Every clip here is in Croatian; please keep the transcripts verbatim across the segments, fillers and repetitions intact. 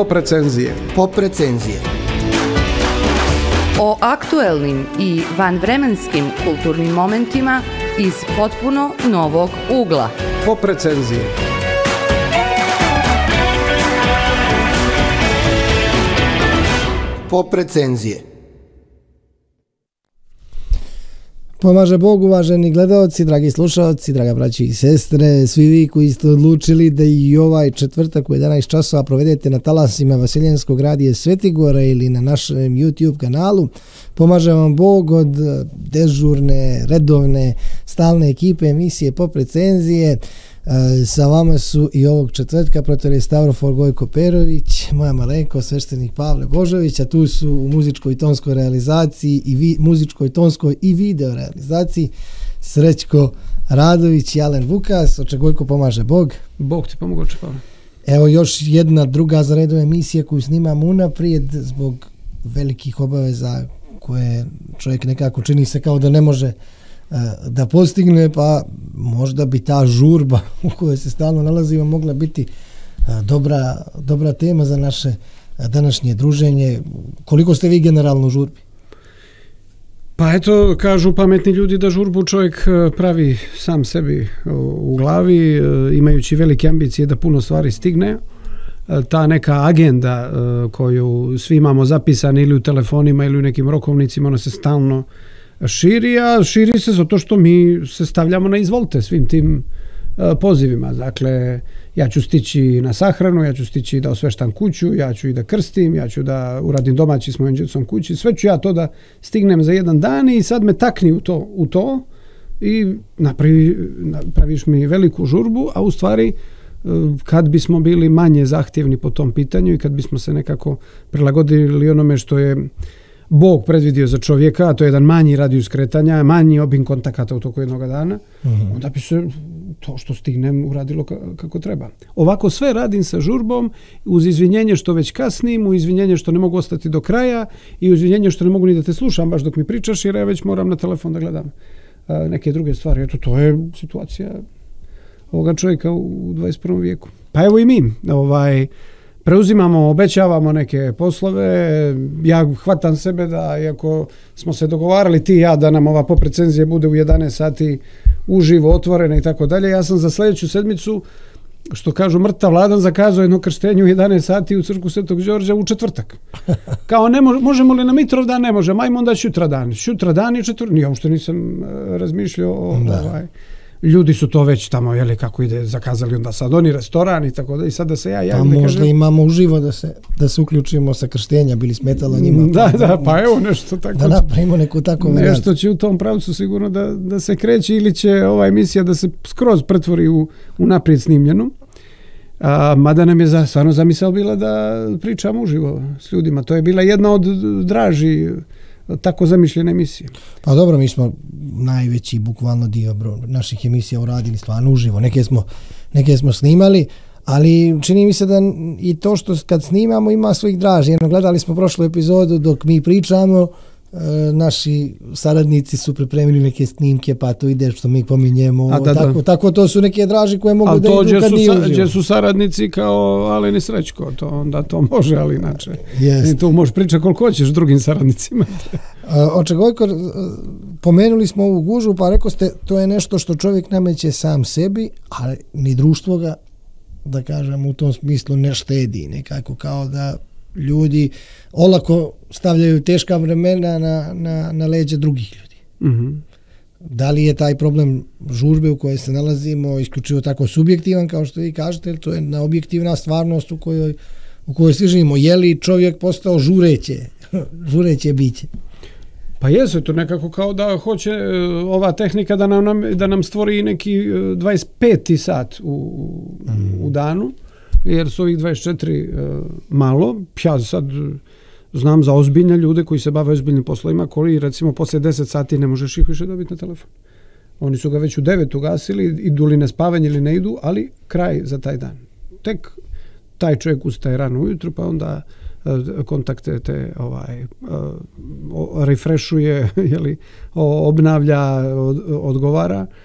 Pop recenzije. Pop recenzije. O aktuelnim i vanvremenskim kulturnim momentima iz potpuno novog ugla. Pop recenzije. Pop recenzije. Pomaže Bog, uvaženi gledalci, dragi slušalci, draga braći i sestre, svi vi koji ste odlučili da i ovaj četvrtak u jedanaest časova provedete na talasima Vaseljenskog radija Svetigora ili na našem YouTube kanalu. Pomaže vam Bog od dežurne, redovne, stalne ekipe emisije Pop recenzije. Sa vama su i ovog četvrtka protere Stavrofor Gojko Perović, moja malenko, sveštenik Pavle Božović, a tu su u muzičkoj tonskoj realizaciji i vi, muzičkoj tonskoj i video realizaciji Srećko Radović i Alen Vukas. Oče Gojko, pomaže Bog. Bog ti pomogu, oče Pavle. Evo još jedna druga za redove emisija koju snimamo unaprijed zbog velikih obaveza koje čovjek nekako čini se kao da ne može da postigne, pa možda bi ta žurba u kojoj se stalno nalazimo mogla biti dobra, dobra tema za naše današnje druženje. Koliko ste vi generalno u žurbi? Pa eto, kažu pametni ljudi da žurbu čovjek pravi sam sebi u glavi, imajući velike ambicije da puno stvari stigne. Ta neka agenda koju svi imamo zapisane ili u telefonima ili u nekim rokovnicima, ona se stalno širi, a širi se zato što mi se stavljamo na izvolte svim tim uh, pozivima. Dakle, ja ću stići na sahranu, ja ću stići da osveštam kuću, ja ću i da krstim, ja ću da uradim domaći s mojim djecom kući, sve ću ja to da stignem za jedan dan i sad me takni u to, u to i napravi, napraviš mi veliku žurbu, a u stvari uh, kad bismo bili manje zahtjevni po tom pitanju i kad bismo se nekako prilagodili onome što je Bog predvidio za čovjeka, a to je jedan manji radijus kretanja, manji obim kontakata u toku jednog dana, uh-huh. onda bi se to što stignem uradilo kako treba. Ovako sve radim sa žurbom, uz izvinjenje što već kasnim, uz izvinjenje što ne mogu ostati do kraja i uz izvinjenje što ne mogu ni da te slušam baš dok mi pričaš, jer ja već moram na telefon da gledam a, neke druge stvari. Eto, to je situacija ovoga čovjeka u dvadeset prvom vijeku. Pa evo i mi, ovaj... preuzimamo, obećavamo neke poslove, ja hvatam sebe da, iako smo se dogovarali ti i ja da nam ova pop recenzija bude u jedanaest sati uživo, otvorena i tako dalje, ja sam za sljedeću sedmicu, što kažu mrtav ladan, zakazao jedno krštenje u jedanaest sati u crkvu Svetog Đorđa u četvrtak. Kao ne mo- možemo li na Mitrov dan? Ne možemo, ajmo onda šutra dan. Šutra dan i četvrtak. Ja uopšte nisam razmišljao o ovaj... Ljudi su to već tamo, jeli, kako ide, zakazali onda sad oni restoran i tako da i sad da se ja javim. Pa možda kažem, imamo uživo da se, da se uključimo sa krštenja, bili smetalo njima. Da, pa, da, pa evo nešto tako. Da napravimo neku tako varijantu. Nešto će u tom pravcu sigurno da, da se kreće ili će ova emisija da se skroz pretvori u, u naprijed snimljenu. A, mada nam je za, stvarno zamisao bila da pričamo uživo s ljudima. To je bila jedna od draži tako zamišljene emisije. Pa dobro, mi smo najveći bukvalno dio bro, naših emisija uradili stvarno uživo. Neke smo, neke smo snimali, ali čini mi se da i to što kad snimamo ima svojih draži. Jedno, gledali smo prošlu epizodu dok mi pričamo, e, naši saradnici su pripremili neke snimke, pa to ide što mi pominjemo. A, da, tako, da. tako to su neke draži koje mogu ali da idu kad nije uživo. Gdje su saradnici kao Alen i Srećko, to onda to može, ali inače. Jest. I tu možeš pričati koliko hoćeš drugim saradnicima. Oče Gojko, pomenuli smo ovu gužu, pa rekao ste, to je nešto što čovjek nameće sam sebi, ali ni društvo ga, da kažem, u tom smislu ne štedi, nekako kao da ljudi olako stavljaju teška vremena na, na, na leđa drugih ljudi. Mm-hmm. Da li je taj problem žurbe u kojoj se nalazimo isključivo tako subjektivan, kao što vi kažete, ili to je jedna objektivna stvarnost u kojoj, u kojoj svi živimo? Je li čovjek postao žureće, žureće biće? Pa jesu, to nekako kao da hoće ova tehnika da nam, da nam stvori neki dvadeset peti sat u, mm. u danu, jer su ovih dvadeset četiri uh, malo. Ja sad znam za ozbiljne ljude koji se bave ozbiljnim poslovima, koji recimo poslije deset sati ne možeš ih više dobiti na telefon. Oni su ga već u devet ugasili, idu li na spavanje ili ne idu, ali kraj za taj dan. Tek taj čovjek ustaje rano ujutro, pa onda kontakte te ovaj refreshuje, jeli, obnavlja, od, odgovara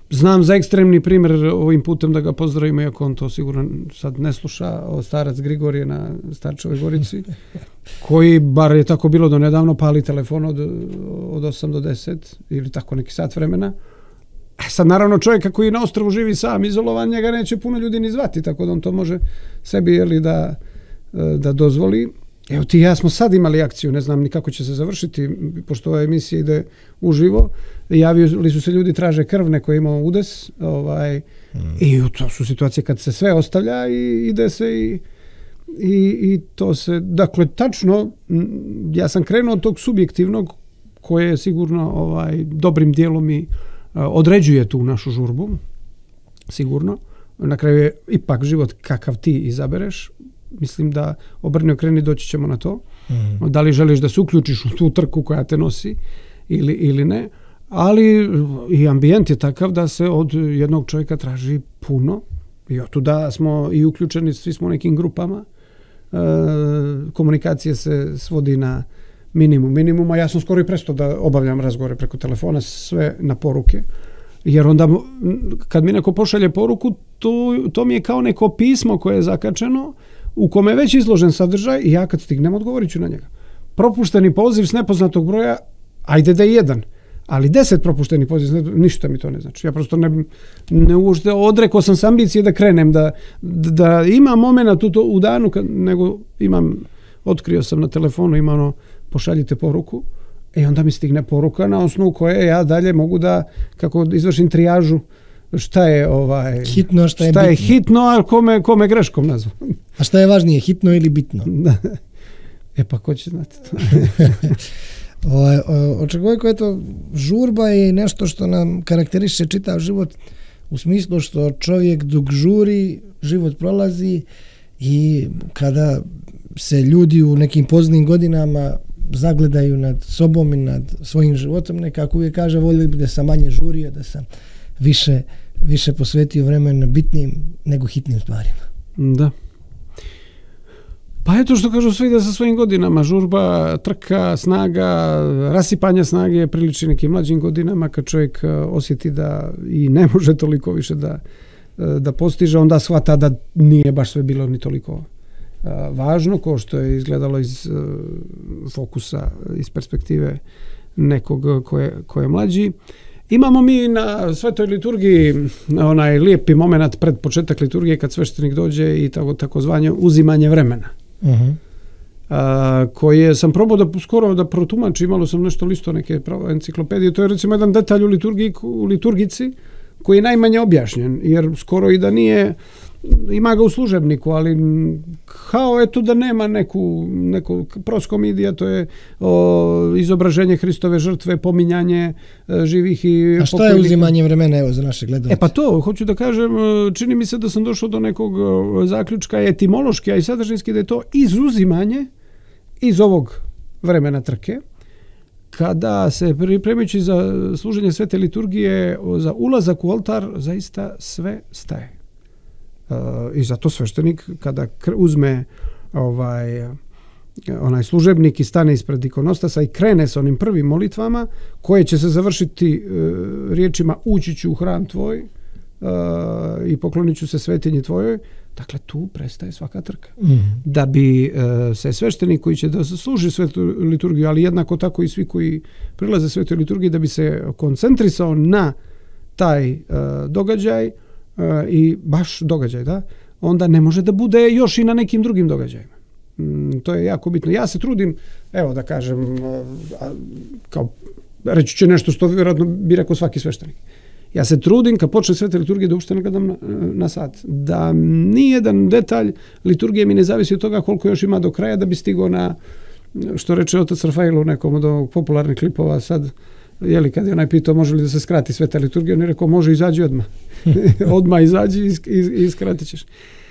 znam za ekstremni primjer ovim putem da ga pozdravimo, iako on to sigurno sad ne sluša, o starac Grigorije na Starčevoj Gorici, koji, bar je tako bilo do nedavno, pali telefon od, od osam do deset ili tako neki sat vremena. A sad naravno čovjeka koji na ostrvu živi sam, izolovan, njega neće puno ljudi ni zvati, tako da on to može sebi jeli, da, da dozvoli. Evo ti i ja smo sad imali akciju, ne znam ni kako će se završiti, pošto ova emisija ide uživo. Javili su se ljudi, traže krv, neko je imao udes. Ovaj, mm. I to su situacije kad se sve ostavlja i ide se i, i, i to se... Dakle, tačno, ja sam krenuo od tog subjektivnog koje je sigurno ovaj, dobrim dijelom i određuje tu našu žurbu. Sigurno. Na kraju je ipak život kakav ti izabereš. Mislim da obrni okreni doći ćemo na to. Mm. Da li želiš da se uključiš u tu trku koja te nosi ili, ili ne. Ali i ambijent je takav da se od jednog čovjeka traži puno. I od tuda smo i uključeni, svi smo u nekim grupama. E, komunikacije se svodi na minimum. Minimum, a ja sam skoro i prestao da obavljam razgovore preko telefona, sve na poruke. Jer onda kad mi neko pošalje poruku, to, to mi je kao neko pismo koje je zakačeno, u kome je već izložen sadržaj i ja kad stignem odgovorit ću na njega. Propušteni poziv s nepoznatog broja, ajde da je jedan, ali deset propuštenih poziv, ništa mi to ne znači. Ja prosto ne, ne uopšte odrekao sam s ambicije da krenem, da, da imam moment u, to, u danu, kad, nego imam, otkrio sam na telefonu, ima ono, pošaljite poruku, i onda mi stigne poruka na osnovu koje ja dalje mogu da, kako izvršim trijažu, šta je ovaj hitno, šta je šta bitno. Je hitno, a kome, kome greškom nazvam. A šta je važnije, hitno ili bitno? E pa ko će znati to? Očekujemo, eto, žurba je nešto što nam karakteriše čitav život, u smislu što čovjek dok žuri, život prolazi i kada se ljudi u nekim poznim godinama zagledaju nad sobom i nad svojim životom, nekako uvijek kaže, volio bi da sam manje žurio, da sam više, više posvetio vremena bitnim nego hitnim stvarima. Da. Pa eto što kažu svi da sa svojim godinama, žurba, trka, snaga, rasipanje snage priliči nekim mlađim godinama, kad čovjek osjeti da i ne može toliko više da, da postiže, onda shvata da nije baš sve bilo ni toliko važno, ko što je izgledalo iz fokusa, iz perspektive nekog ko je, ko je mlađi. Imamo mi na svetoj liturgiji onaj lijepi moment pred početak liturgije kad sveštenik dođe i tako, tako zvanje uzimanje vremena. Uh-huh. A, koje sam probao da skoro da protumačim, malo sam nešto listo neke enciklopedije, to je recimo jedan detalj u, liturgiji, u liturgici koji je najmanje objašnjen, jer skoro i da nije, ima ga u služebniku, ali kao eto da nema neku, neku proskomidija, to je o, izobraženje Hristove žrtve, pominjanje e, živih i... A šta je uzimanje vremena, evo, za naše gledalce? E pa to, hoću da kažem, čini mi se da sam došao do nekog zaključka etimološki, a i sadržinski, da je to izuzimanje iz ovog vremena trke, kada se pripremajući za služenje svete liturgije, za ulazak u oltar, zaista sve staje. Uh, I zato sveštenik kada uzme ovaj, onaj služebnik i stane ispred ikonostasa i krene sa onim prvim molitvama, koje će se završiti uh, riječima ući ću u hram tvoj uh, i poklonit ću se svetinji tvojoj, dakle tu prestaje svaka trka. Mm. Da bi uh, se sveštenik koji će da služi svetu liturgiju, ali jednako tako i svi koji prilaze svetoj liturgiji, da bi se koncentrisao na taj uh, događaj, Uh, i baš događaj, da, onda ne može da bude još i na nekim drugim događajima. Mm, to je jako bitno. Ja se trudim, evo da kažem, uh, kao reći ću nešto što vjerojatno bi rekao svaki sveštenik. Ja se trudim kad počne sveta liturgija da uopšte ne gledam na, na sat. Da nijedan detalj liturgije mi ne zavisi od toga koliko još ima do kraja da bi stigao na, što reče otac Rafael u nekom od ovog popularnih klipova sad, jeli, kad je onaj pitao može li da se skrati sveta liturgija, on je rekao može, izađi odmah. odmah izađi i, i, i skratit ćeš. E,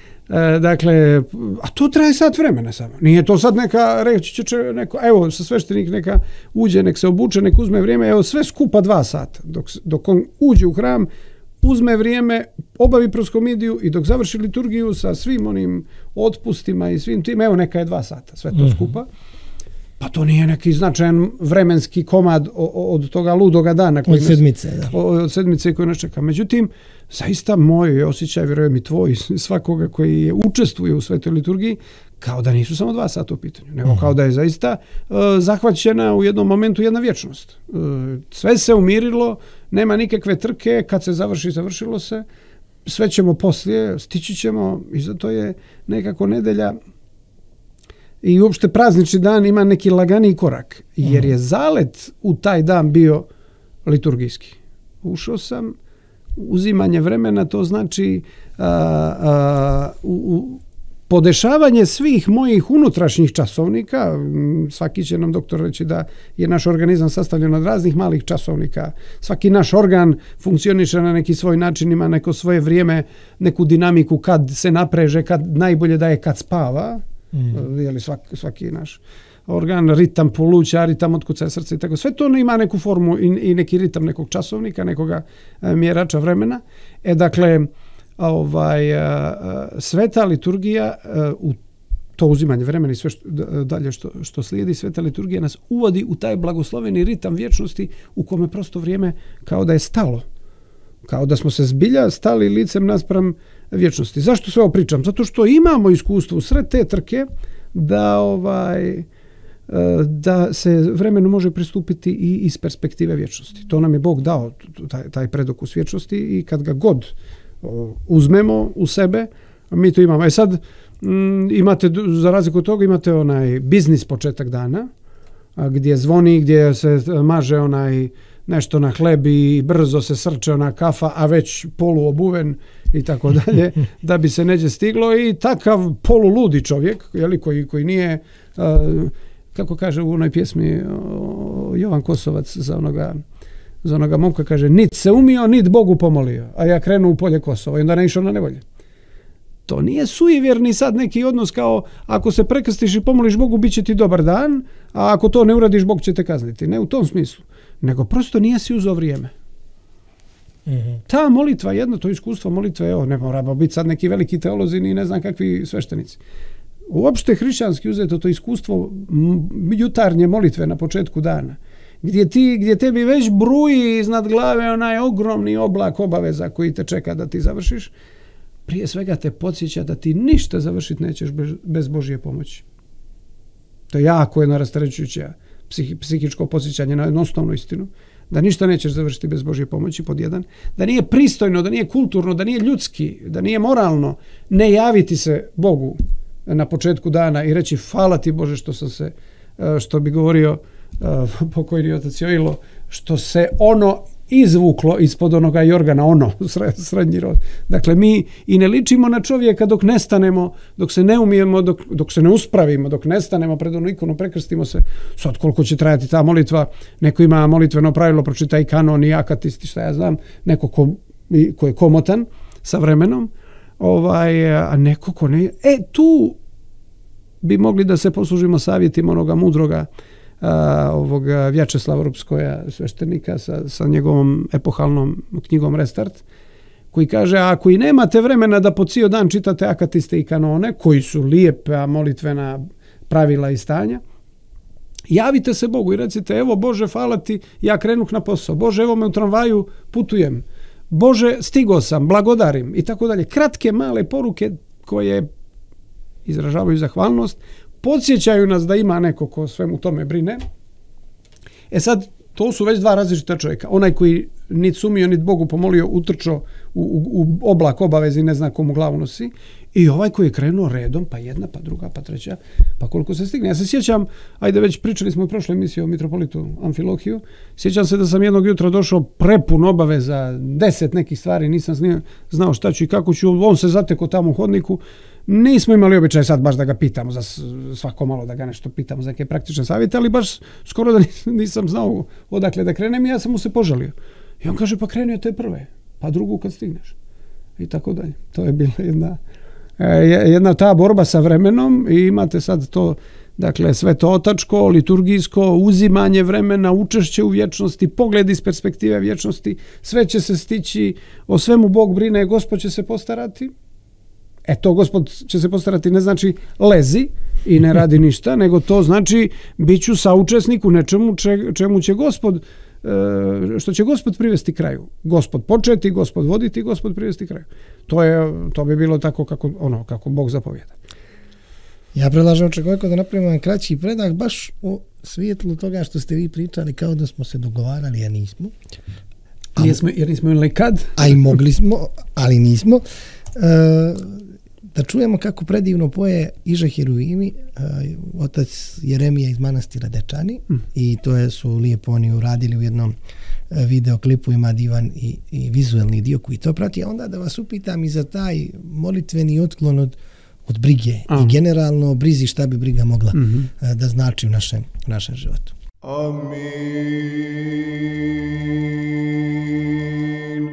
dakle, a to traje sat vremena samo. Nije to sad neka, reći će neko, evo, sa sveštenik neka uđe, nek se obuče, nek uzme vrijeme, evo, sve skupa dva sata. Dok, dok on uđe u hram, uzme vrijeme, obavi proskomidiju i dok završi liturgiju sa svim onim otpustima i svim tim, evo, neka je dva sata, sve to skupa. Pa to nije neki značajan vremenski komad od toga ludoga dana. Od sedmice, da. Od sedmice koji nas čeka. Međutim, zaista moj osjećaj, vjerujem i tvoj, svakoga koji je učestvuje u svetoj liturgiji, kao da nisu samo dva sata u pitanju, nego uh-huh. kao da je zaista uh, zahvaćena u jednom momentu jedna vječnost. Uh, sve se umirilo, nema nikakve trke, kad se završi, završilo se, sve ćemo poslije, stići ćemo i zato je nekako nedelja i uopšte praznični dan ima neki laganiji korak, jer je zalet u taj dan bio liturgijski. Ušao sam, uzimanje vremena, to znači a, a, u, u podešavanje svih mojih unutrašnjih časovnika. Svaki će nam doktor reći da je naš organizam sastavljen od raznih malih časovnika. Svaki naš organ funkcioniše na neki svoj način, ima neko svoje vrijeme, neku dinamiku kad se napreže, kad najbolje da je kad spava. Mm. Jeli svaki, svaki naš organ, ritam poluća, ritam otkucaja srca i tako. Sve to ima neku formu i, i neki ritam nekog časovnika, nekoga e, mjerača vremena. E dakle, ovaj, a, sveta liturgija a, u to uzimanje vremena i sve što, dalje što, što slijedi, sveta liturgija nas uvodi u taj blagosloveni ritam vječnosti u kome prosto vrijeme kao da je stalo. Kao da smo se zbilja stali licem naspram vječnosti. Zašto sve ovo pričam? Zato što imamo iskustvo u sred te trke da ovaj da se vremenu može pristupiti i iz perspektive vječnosti. To nam je Bog dao, taj, taj predokus vječnosti i kad ga god uzmemo u sebe, mi to imamo. E sad, m, imate, za razliku od toga, imate onaj biznis početak dana, a, gdje zvoni, gdje se maže onaj nešto na hleb i brzo se srče ona kafa, a već poluobuven i tako dalje, da bi se neđe stiglo i takav poluludi čovjek, jeli, koji, koji nije, a, kako kaže u onoj pjesmi o, Jovan Kosovac za onoga, za onoga momka, kaže, nit se umio, nit Bogu pomolio, a ja krenu u polje Kosova i onda ne išao na nevolje. To nije sujevjerni sad neki odnos kao ako se prekrstiš i pomoliš Bogu, bit će ti dobar dan, a ako to ne uradiš, Bog će te kazniti. Ne u tom smislu, nego prosto nije si uzeo vrijeme. Mm-hmm. Ta molitva, jedno to iskustvo molitve, evo, ne moramo biti sad neki veliki teolozi ni ne znam kakvi sveštenici. Uopšte hrišćanski uzeto to iskustvo jutarnje molitve na početku dana, gdje, ti, gdje tebi već bruji iznad glave onaj ogromni oblak obaveza koji te čeka da ti završiš, prije svega te podsjeća da ti ništa završiti nećeš bez, bez Božje pomoći. To je jako jedno rasterećujuće psihi, psihičko podsjećanje na jednostavnu istinu, da ništa nećeš završiti bez Božje pomoći, pod jedan, da nije pristojno, da nije kulturno, da nije ljudski, da nije moralno ne javiti se Bogu na početku dana i reći hvala ti Bože što sam se, što bi govorio pokojni otac Joilo, što se ono izvuklo ispod onoga jorgana, ono, srednji rod. Dakle, mi i ne ličimo na čovjeka dok ne stanemo, dok se ne umijemo, dok, dok se ne uspravimo, dok ne stanemo pred onu ikonu, prekrstimo se. Sad koliko će trajati ta molitva, neko ima molitveno pravilo, pročitaj kanon i akatisti, šta ja znam, neko ko, ko je komotan sa vremenom, ovaj, a neko ko ne... E, tu bi mogli da se poslužimo savjetima onoga mudroga A, ovoga Vjačeslava Rupskoja, sveštenika sa, sa njegovom epohalnom knjigom Restart, koji kaže, ako i nemate vremena da po cijel dan čitate akatiste i kanone, koji su lijepa molitvena pravila i stanja, javite se Bogu i recite, evo Bože, hvala ti, ja krenuh na posao, Bože, evo me u tramvaju, putujem, Bože, stigo sam, blagodarim i tako dalje. Kratke, male poruke koje izražavaju zahvalnost, podsjećaju nas da ima neko ko svemu tome brine. E sad, to su već dva različita čovjeka. Onaj koji nit sumio, nit Bogu pomolio, utrčao u, u, u oblak obavezi, ne zna komu glavu nosi. I ovaj koji je krenuo redom, pa jedna, pa druga, pa treća, pa koliko se stigne. Ja se sjećam, ajde već pričali smo u prošloj emisiji o mitropolitu Amfilohiju, sjećam se da sam jednog jutra došao prepun obaveza, deset nekih stvari, nisam znao šta ću i kako ću, on se zatekao tamo u hodniku. Nismo imali običaj sad baš da ga pitamo, za svako malo da ga nešto pitamo za neke praktične savjete, ali baš skoro da nisam znao odakle da krenem i ja sam mu se požalio. I on kaže, pa krenio te prve, pa drugu kad stigneš. I tako dalje. To je bila jedna, jedna ta borba sa vremenom i imate sad to, dakle, svetootačko, liturgijsko, uzimanje vremena, učešće u vječnosti, pogled iz perspektive vječnosti, sve će se stići, o svemu Bog brine, Gospod će se postarati. E to Gospod će se postarati, ne znači lezi i ne radi ništa, nego to znači bit ću saučesnik u nečemu če, čemu će Gospod, što će Gospod privesti kraju. Gospod početi, Gospod voditi, Gospod privesti kraju. To je, to bi bilo tako kako, ono, kako Bog zapovjeda. Ja predlažem čovjeku da napravimo jedan kraći predah baš u svijetlu toga što ste vi pričali kao da smo se dogovarali, a nismo. A, nismo jer nismo imali kad? A i mogli smo, ali nismo. E, da čujemo kako predivno poje Iže Heruvimi, e, otac Jeremija iz manastira Dečani, mm. i to je, su lijepo oni uradili u jednom videoklipu, ima divan i, i vizuelni dio koji to prati. A onda da vas upitam i za taj molitveni otklon od od brige A. i generalno o brizi šta bi briga mogla mm-hmm. da znači u našem, u našem životu. Amin.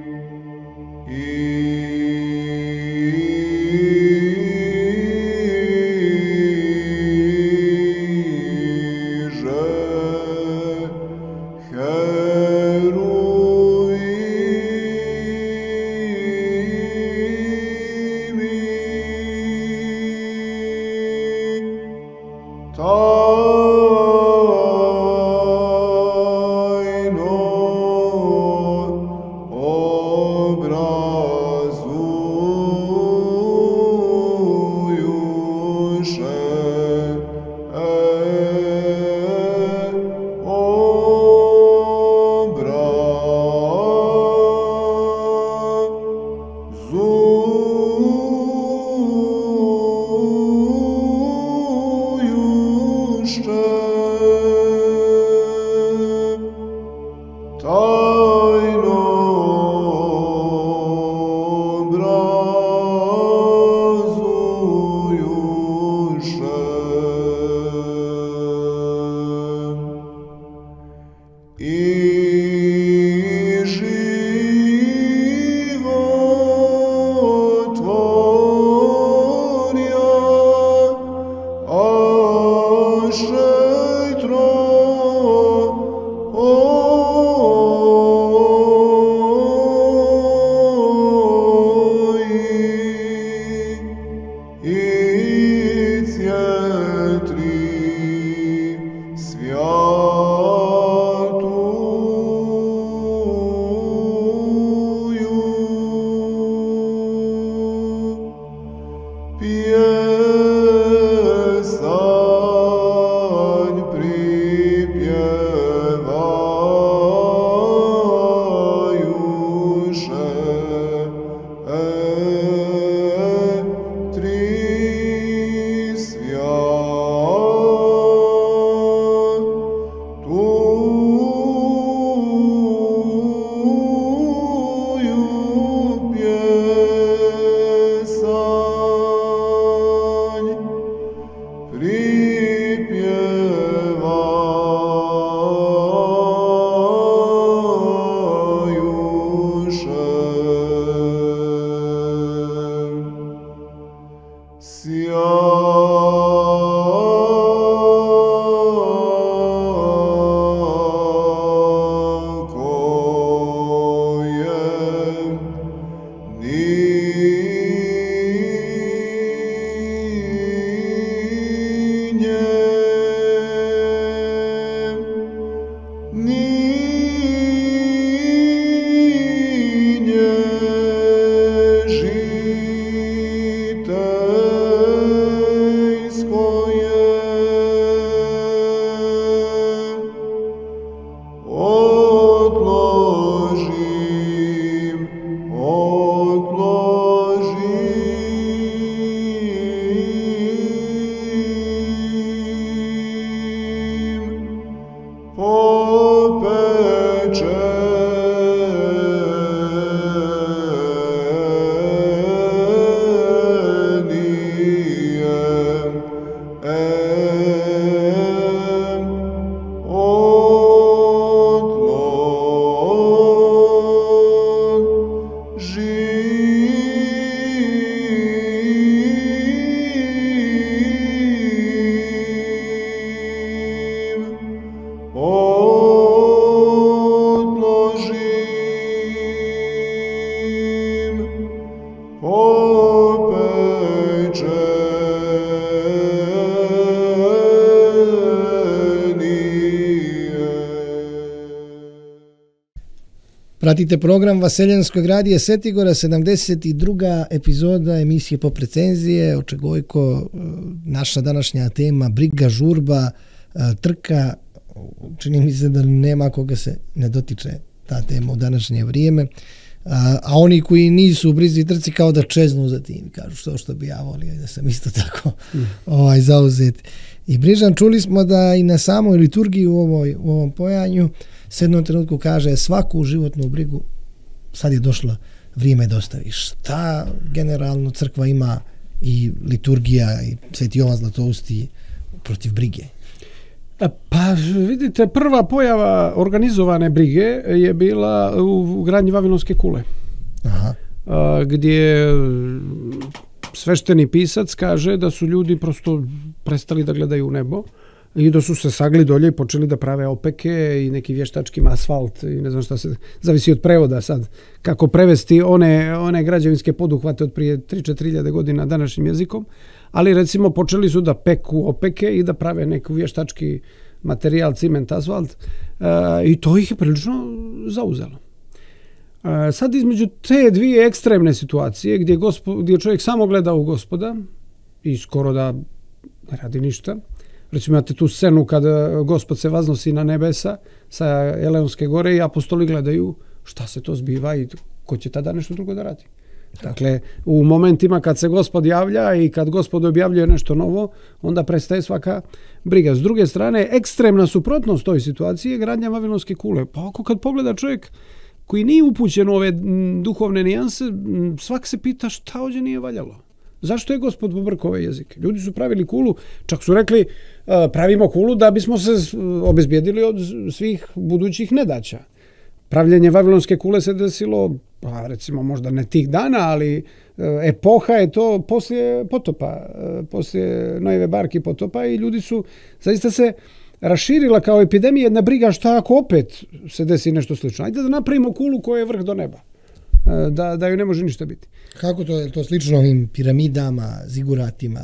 Open Pratite program Vaseljenskog radija Setigora, sedamdeset druga epizoda emisije Pop recenzije. Očegojko, naša današnja tema briga, žurba, trka. Čini mi se da nema koga se ne dotiče ta tema u današnje vrijeme. A, a oni koji nisu u brizi trci kao da čeznu za tim, kažu što što bi ja volio, da sam isto tako mm. ovaj, zauzet i brižan. Čuli smo da i na samoj liturgiji u, ovoj, u ovom pojanju se jednom trenutku kaže svaku životnu brigu sad je došlo vrijeme da ostaviš. Šta generalno crkva ima i liturgija i Sveti Jovan Zlatousti protiv brige? Pa vidite, prva pojava organizovane brige je bila u gradnji Vavilonske kule. Aha. Gdje svešteni pisac kaže da su ljudi prosto prestali da gledaju u nebo i da su se sagli dolje i počeli da prave opeke i neki vještački asfalt i ne znam šta se, zavisi od prevoda sad, kako prevesti one, one građevinske poduhvate od prije tri do četiri hiljade godina današnjim jezikom, ali recimo počeli su da peku opeke i da prave neku vještački materijal, ciment, asfalt uh, i to ih je prilično zauzelo. Uh, sad između te dvije ekstremne situacije gdje, gospo, gdje čovjek samo gleda u Gospoda i skoro da ne radi ništa. Recimo imate tu scenu kada Gospod se vaznosi na nebesa sa Eleonske gore i apostoli gledaju šta se to zbiva i ko će tada nešto drugo da radi. Dakle, u momentima kad se Gospod javlja i kad Gospod objavljuje nešto novo, onda prestaje svaka briga. S druge strane, ekstremna suprotnost toj situaciji je gradnja Vavilonske kule. Pa ako kad pogleda čovjek koji nije upućen u ove duhovne nijanse, svak se pita šta ovdje nije valjalo. Zašto je Gospod pobrkao ove jezike? Ljudi su pravili kulu, čak su rekli pravimo kulu da bismo se obezbijedili od svih budućih nedaća. Pravljenje Vavilonske kule se desilo, pa recimo možda ne tih dana, ali epoha je to poslije potopa, poslije Noeve barke potopa i ljudi su zaista se raširila kao epidemija jedna briga šta ako opet se desi nešto slično. Ajde da napravimo kulu koja je vrh do neba, da, da ju ne može ništa biti. Kako to je to slično ovim piramidama, ziguratima?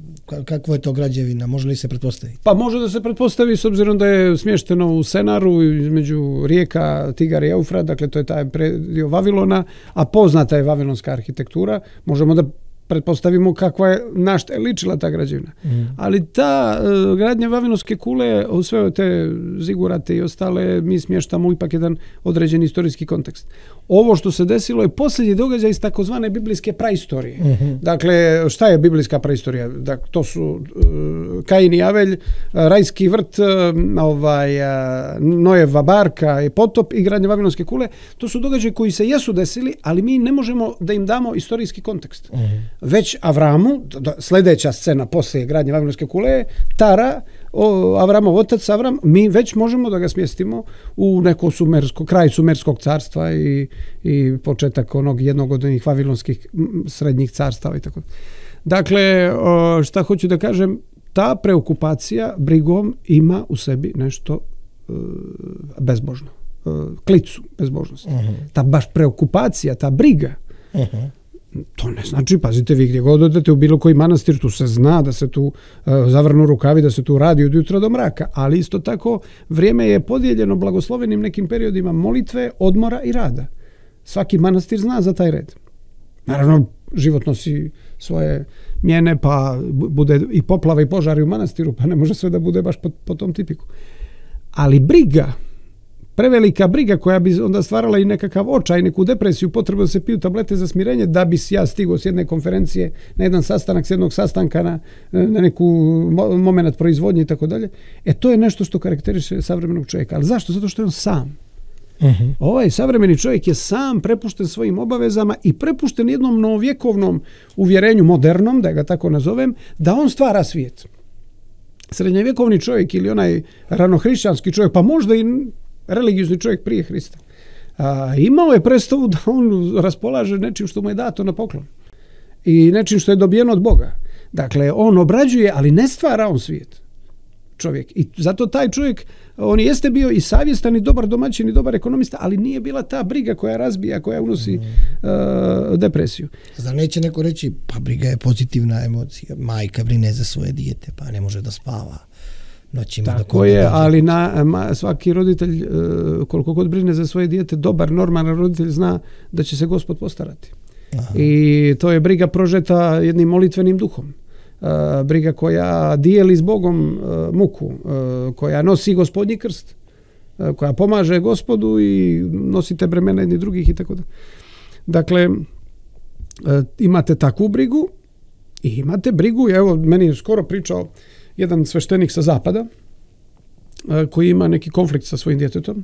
Kakvo je to građevina? Može li se pretpostaviti? Pa može da se pretpostavi s obzirom da je smješteno u Senaru između rijeka Tigar i Eufrat, dakle to je taj predio Vavilona, a poznata je vavilonska arhitektura. Možemo da pretpostavimo kakva je, na šta je ličila ta građevina. Mm. Ali ta uh, gradnja Vavilonske kule, sve te zigurate i ostale, mi smještamo ipak jedan određeni istorijski kontekst. Ovo što se desilo je posljednji događaj iz takozvane biblijske praistorije. Mm-hmm. Dakle, šta je biblijska praistorija? Dakle, to su uh, Kain i Avelj, uh, rajski vrt, uh, ovaj, uh, Nojeva barka i potop i gradnja Vavilonske kule. To su događaje koji se jesu desili, ali mi ne možemo da im damo istorijski kontekst. Mm-hmm. Već Avramu, sljedeća scena poslije gradnje Vavilonske kule, Tara, o, Avramov otac Avram, mi već možemo da ga smjestimo u neko sumersko, kraj sumerskog carstva i, i početak onog jednog od onih vavilonskih srednjih carstava i tako. Dakle, o, šta hoću da kažem, ta preokupacija brigom ima u sebi nešto e, bezbožno, e, klicu bezbožnosti. Uh-huh. Ta baš preokupacija, ta briga, uh-huh. To ne znači, pazite vi gdje god odete u bilo koji manastir, tu se zna da se tu uh, zavrnu rukavi, da se tu radi od jutra do mraka, ali isto tako vrijeme je podijeljeno blagoslovenim nekim periodima molitve, odmora i rada. Svaki manastir zna za taj red. Naravno, život nosi svoje mjene, pa bude i poplava i požari u manastiru, pa ne može sve da bude baš po, po tom tipiku. Ali briga, prevelika briga koja bi onda stvarala i nekakav očaj, neku depresiju, potrebu da se piju tablete za smirenje da bi ja stigao s jedne konferencije na jedan sastanak, s jednog sastanka na, na neku moment proizvodnje i tako dalje. E to je nešto što karakteriše savremenog čovjeka. Ali zašto? Zato što je on sam. Uh-huh. Ovaj savremeni čovjek je sam prepušten svojim obavezama i prepušten jednom novovjekovnom uvjerenju, modernom, da ga tako nazovem, da on stvara svijet. Srednjevjekovni čovjek ili onaj ranohrišćanski čovjek, pa možda i religiozni čovjek prije Hrista, a, imao je predstavu da on raspolaže nečim što mu je dato na poklon i nečim što je dobijeno od Boga. Dakle, on obrađuje, ali ne stvara on svijet. čovjek. I zato taj čovjek, on jeste bio i savjestan i dobar domaćin i dobar ekonomista, ali nije bila ta briga koja razbija, koja unosi mm. uh, depresiju. Zar neće neko reći, pa briga je pozitivna emocija, majka brine za svoje dijete, pa ne može da spava noćima. Tako je, ali na, ma, svaki roditelj, uh, koliko god brine za svoje dijete, dobar, normalan roditelj zna da će se Gospod postarati. Aha. I to je briga prožeta jednim molitvenim duhom. Uh, briga koja dijeli s Bogom uh, muku, uh, koja nosi Gospodnji krst, uh, koja pomaže Gospodu i nosite bremena jednih drugih i tako da. Dakle, uh, imate takvu brigu i imate brigu, evo, meni je skoro pričao jedan sveštenik sa zapada uh, koji ima neki konflikt sa svojim djetetom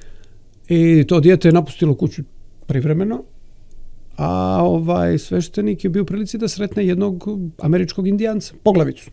i to dijete je napustilo kuću privremeno, a ovaj sveštenik je bio u prilici da sretne jednog američkog indijanca, poglavicu,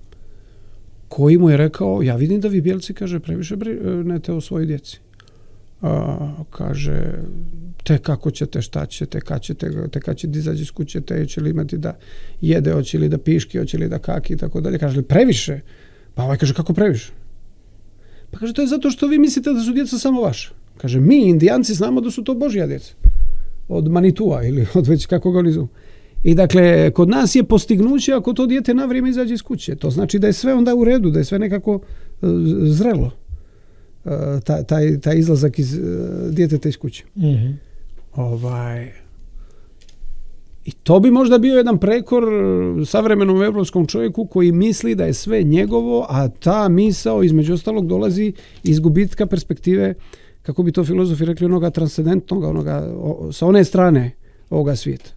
koji mu je rekao, ja vidim da vi bijelci, kaže, previše brinete o svojoj djeci. A, kaže, te kako ćete, šta ćete, kad ćete, te kad će da izađe iz kuće, te će li imati da jede, hoće li da piški, hoće li da kaki i tako dalje. Kaže, previše? Pa ovaj kaže, kako previše? Pa kaže, to je zato što vi mislite da su djeca samo vaša. Kaže, mi indijanci znamo da su to Božja djeca. Od Manitua ili od već kako ga oni zovu. I dakle, kod nas je postignuće ako to dijete na vrijeme izađe iz kuće. To znači da je sve onda u redu, da je sve nekako uh, zrelo. Uh, taj, taj, taj izlazak iz uh, djeteta iz kuće. Mm-hmm. Ovaj... I to bi možda bio jedan prekor savremenom evropskom čovjeku koji misli da je sve njegovo, a ta misao između ostalog dolazi iz gubitka perspektive, kako bi to filozofi rekli, onoga transcendentnog, onoga, o, sa one strane ovoga svijeta.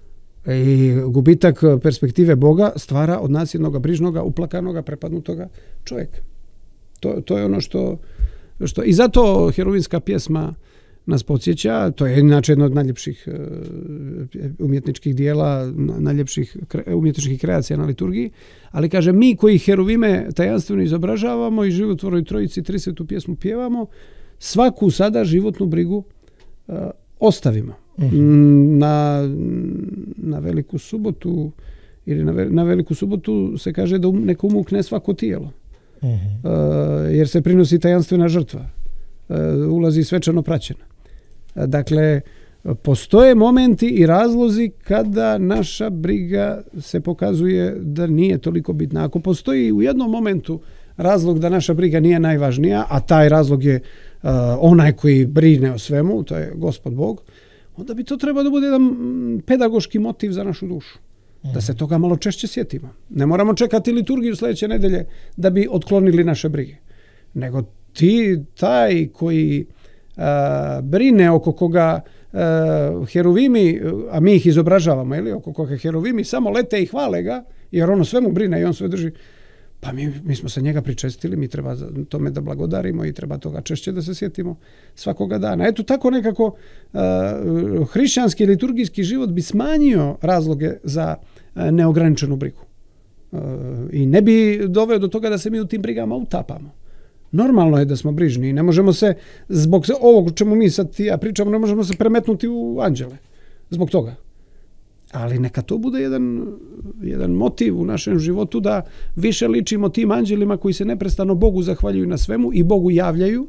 I gubitak perspektive Boga stvara od nas jednoga brižnoga, uplakanoga, prepadnutoga čovjeka. To, to je ono što, što... I zato herovinska pjesma nas podsjeća, to je inače jedno od najljepših umjetničkih dijela, najljepših umjetničkih kreacija na liturgiji, ali kaže, mi koji heruvime tajanstveno izobražavamo i životvornoj trojici trisvetu pjesmu pjevamo, svaku sada životnu brigu uh, ostavimo. Uh-huh. Na, na veliku subotu ili na, ve, na veliku subotu se kaže da um, neko umukne svako tijelo. Uh-huh. Uh, jer se prinosi tajanstvena žrtva. Uh, ulazi svečano praćena. Uh, dakle, postoje momenti i razlozi kada naša briga se pokazuje da nije toliko bitna. Ako postoji u jednom momentu razlog da naša briga nije najvažnija, a taj razlog je uh, onaj koji brine o svemu, to je Gospod Bog, onda bi to trebalo da bude jedan pedagoški motiv za našu dušu. Mm. Da se toga malo češće sjetimo. Ne moramo čekati liturgiju sljedeće nedelje da bi otklonili naše brige. Nego ti, taj koji uh, brine oko koga uh, heruvimi, a mi ih izobražavamo, ili oko koga heruvimi samo lete i hvale ga, jer ono svemu brine i on sve drži. Pa mi, mi smo se njega pričestili, mi treba tome da blagodarimo i treba toga češće da se sjetimo svakoga dana. Eto tako nekako uh, hrišćanski liturgijski život bi smanjio razloge za uh, neograničenu brigu. Uh, I ne bi doveo do toga da se mi u tim brigama utapamo. Normalno je da smo brižni i ne možemo se, zbog ovog o čemu mi sad ja pričamo, ne možemo se premetnuti u anđele. Zbog toga. Ali neka to bude jedan, jedan motiv u našem životu da više ličimo tim anđelima koji se neprestano Bogu zahvaljuju na svemu i Bogu javljaju,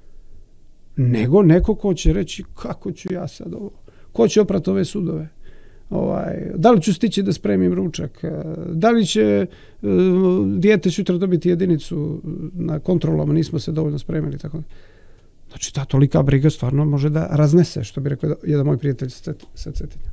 nego neko ko će reći kako ću ja sad ovo, ko će oprati ove sudove, ovaj, da li ću stići da spremim ručak, da li će uh, dijete sutra dobiti jedinicu na kontrolama, nismo se dovoljno spremili, tako da. Znači, ta tolika briga stvarno može da raznese, što bi rekao jedan moj prijatelj sa Cetinja.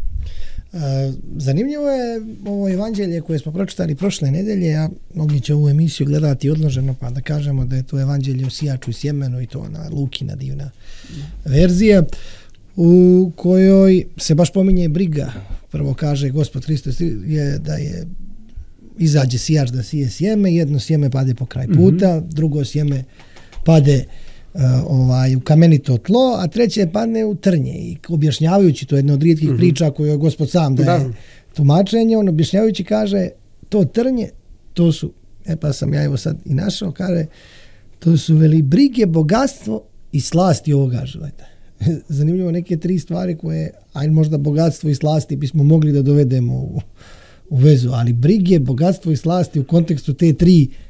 Zanimljivo je ovo evanđelje koje smo pročitali prošle nedelje, a mnogi će ovu emisiju gledati odloženo, pa da kažemo da je to evanđelje o sijaču i sjemenu i to ona Lukina divna verzija, u kojoj se baš pominje briga. Prvo kaže Gospod Hristos je da je izađe sijač da sije sjeme, jedno sjeme pade po kraj puta, mm-hmm. drugo sjeme pade Uh, ovaj, u kamenito tlo, a treće padne u trnje. I objašnjavajući, to je jedna od rijetkih mm-hmm. priča koju je Gospod sam daje da. tumačenje, on objašnjavajući kaže, to trnje, to su, e pa sam ja evo sad i našao, kaže, to su veli brige, bogatstvo i slasti ovoga života. Zanimljivo neke tri stvari koje, aj možda bogatstvo i slasti bismo mogli da dovedemo u, u vezu, ali brige, bogatstvo i slasti u kontekstu te tri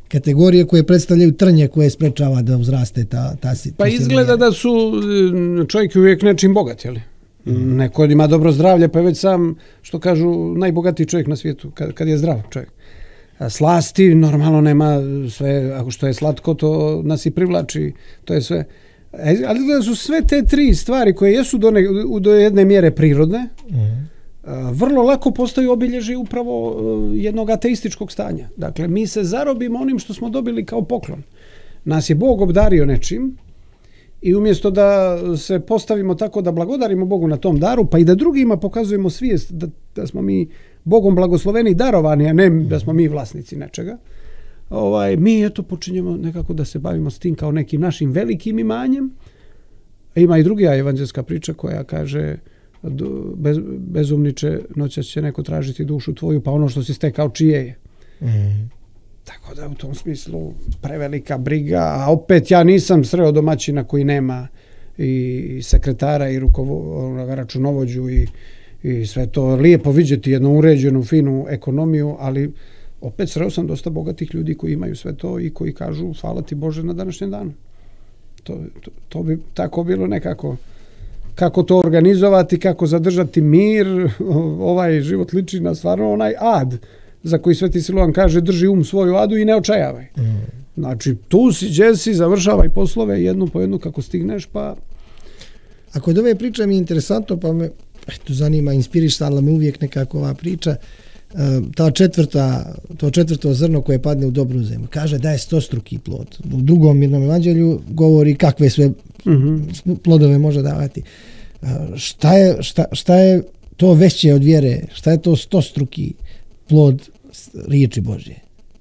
kategorije koje predstavljaju trnje koje sprečava da uzraste ta, ta situacija. Pa izgleda da su čovjek uvijek nečim bogat, jel? Mm. Neko ima dobro zdravlje, pa je već sam, što kažu, najbogatiji čovjek na svijetu, kad, kad je zdrav čovjek. A slasti, normalno nema sve, ako što je slatko, to nas i privlači, to je sve. Ali da su sve te tri stvari koje jesu do, ne, do jedne mjere prirodne, mm. vrlo lako postaju obilježje upravo jednog ateističkog stanja. Dakle, mi se zarobimo onim što smo dobili kao poklon. Nas je Bog obdario nečim i umjesto da se postavimo tako da blagodarimo Bogu na tom daru, pa i da drugima pokazujemo svijest da, da smo mi Bogom blagosloveni i darovani, a ne da smo mi vlasnici nečega, ovaj, mi eto počinjemo nekako da se bavimo s tim kao nekim našim velikim imanjem. Ima i druga evanđelska priča koja kaže bez, bezumniče, noćas će neko tražiti dušu tvoju, pa ono što si stekao čije je. Mm. Tako da u tom smislu prevelika briga, a opet ja nisam sreo domaćina koji nema i sekretara i rukovo, računovođu i, i sve to lijepo vidjeti, jednu uređenu, finu ekonomiju, ali opet sreo sam dosta bogatih ljudi koji imaju sve to i koji kažu hvala ti Bože na današnjem danu. To, to, to bi tako bilo nekako. Kako to organizovati, kako zadržati mir, ovaj život liči na stvarno onaj ad za koji Sveti Silovan kaže drži um svoju adu i ne očajavaj. Mm. Znači tu si, gdje si, završavaj poslove jednu po jednu kako stigneš, pa... A kod ove priče mi je interesantno, pa me eto, zanima, inspirišala me uvijek nekako ova priča, ta četvrta, to četvrto zrno koje padne u dobru zemlju, kaže da je stostruki plod. U drugom jednom evanđelju govori kakve sve mm-hmm. plodove može davati. Šta je, šta, šta je to veće od vjere? Šta je to stostruki plod riječi Božje?